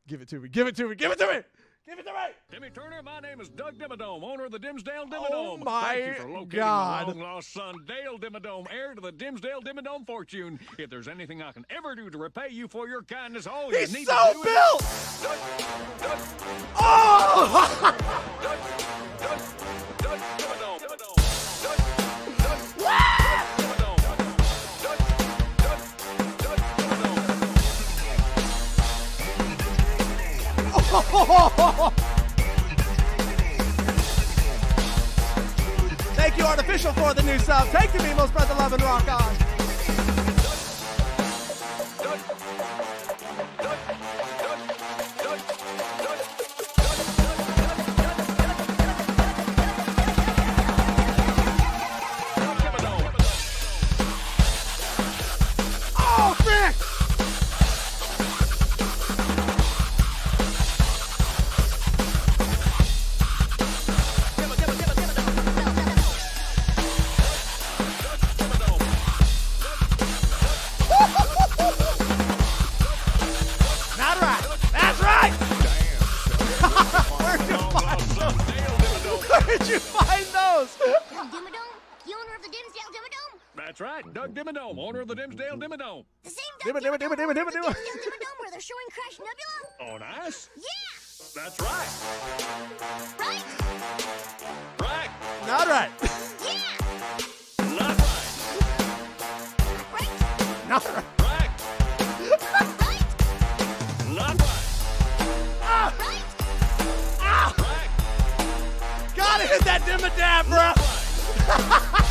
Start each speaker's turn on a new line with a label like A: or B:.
A: Give it to me. Give it to me. Give it to me. Give it to me.
B: Timmy Turner, my name is Doug Dimmadome, owner of the Dimsdale Dimmadome.
A: Oh, my
B: Thank you for locating
A: God.
B: my long-lost son, Dale Dimmadome, heir to the Dimsdale Dimmadome fortune. If there's anything I can ever do to repay you for your kindness, all you
A: He's
B: need
A: so
B: to do
A: built.
B: is... Doug,
A: Oh!
B: Doug Dimmadome.
A: Thank you, Artificial, for the new sub. Take the Mimo, spread the love, and rock on. Oh, frick! Not right. That's right. Where'd you find those? Where'd you find those?
C: Doug Dimmadome, the owner of the Dimsdale Dimmadome?
B: That's right, Doug Dimmadome, owner of the Dimsdale Dimmadome.
C: The same Doug
A: Dimmadome.
C: Dimmadome owner of the Dimsdale Dimmadome where they're showing Crash Nebula?
B: Oh, nice.
C: Yeah!
B: That's right.
C: Right?
B: Right.
A: Not right.
C: Yeah!
B: Not right.
C: Right?
A: Not right.
B: Right.
C: Right?
B: Not right.
A: Ah!
C: Right?
A: Ah!
B: Right.
A: Gotta hit that Dimmadab, bro.